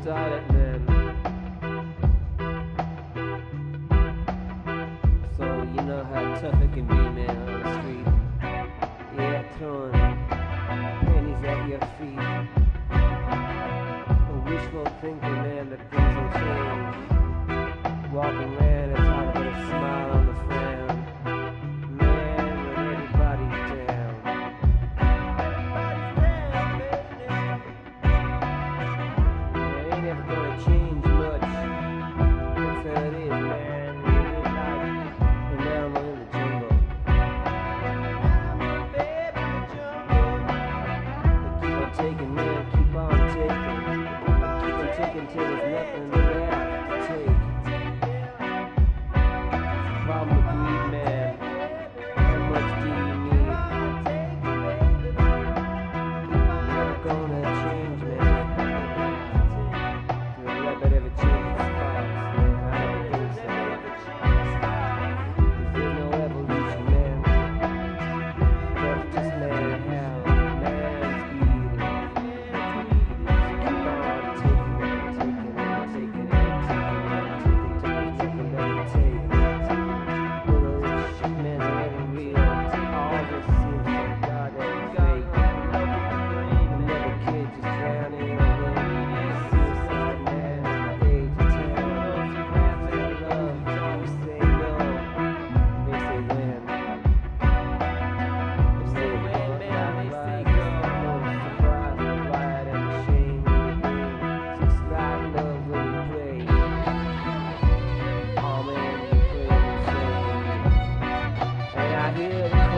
silent men. So you know how tough it can be, man, on the street. Yeah, throwing pennies at your feet. A wishful thinking, man, that things will change. Walking, man, it's hard to put a smile on the frown. Man, when everybody's down. Yeah, ain't ever gonna change much. That's how it is, man. You live like an animal in the jungle. They keep on taking, man, keep on taking. Keep on taking till there's nothing left to take. Problem with greed, man. How much do you need? Never gonna change, man. You'll let that ever change its spots, man. I don't think so. 'Cause there's no evolution, man. That's just man how man's greedy. Keep on taking it, taking it, taking it, taking it, taking it, taking it, little shit, man, it ain't real. All this seems so goddamn fake. Another kid just drowning away. Suicide, man, at the age of 10. Fake love, you say no. They say when. They say when, man, they say go. No surprise, the pride and the shame in the game. So slide love when you play. Oh man, you play the shame. And I hear the